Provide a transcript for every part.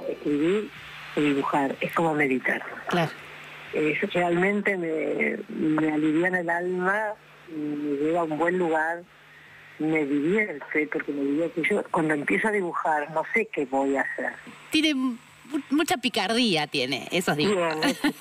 escribir y dibujar, es como meditar. Claro. Eso realmente me aliviana el alma, me lleva a un buen lugar, me divierte, porque me divierte. Yo cuando empiezo a dibujar no sé qué voy a hacer. Tiene mucha picardía, tiene esos dibujos. Bien,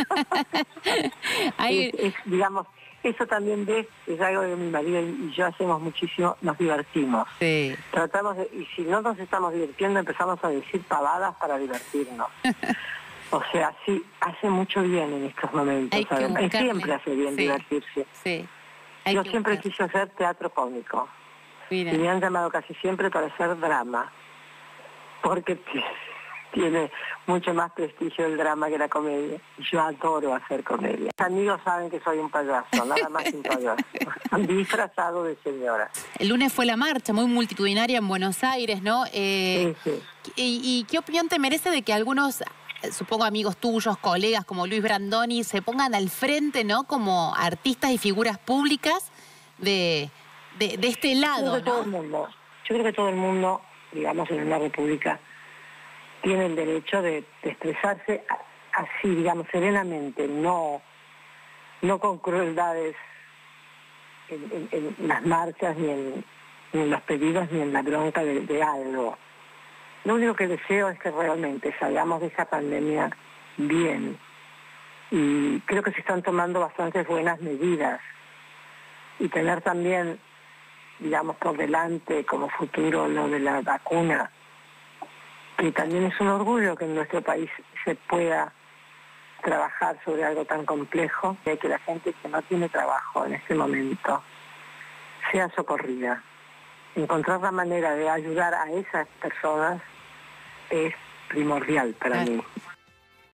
digamos, eso también es algo que mi marido y yo hacemos muchísimo, nos divertimos. Sí. Tratamos y si no nos estamos divirtiendo, empezamos a decir pavadas para divertirnos. O sea, sí, hace mucho bien en estos momentos. Siempre hace bien divertirse. Sí. Yo siempre quise hacer teatro cómico. Mira. Y me han llamado casi siempre para hacer drama. Porque tiene mucho más prestigio el drama que la comedia. Yo adoro hacer comedia. Mis amigos saben que soy un payaso, nada más que un payaso. Disfrazado de señora. El lunes fue la marcha muy multitudinaria en Buenos Aires, ¿no? Sí. ¿Y qué opinión te merece de que algunos, supongo amigos tuyos, colegas como Luis Brandoni, se pongan al frente, ¿no? Como artistas y figuras públicas de este lado, ¿no? Yo creo que todo el mundo, digamos, en una república, tiene el derecho de expresarse así, digamos, serenamente, no con crueldades en las marchas, ni en los pedidos, ni en la bronca de algo. Lo único que deseo es que realmente salgamos de esa pandemia bien. Y creo que se están tomando bastantes buenas medidas. Y tener también, digamos, por delante como futuro lo de la vacuna, que también es un orgullo que en nuestro país se pueda trabajar sobre algo tan complejo, de que la gente que no tiene trabajo en este momento sea socorrida. Encontrar la manera de ayudar a esas personas es primordial para mí.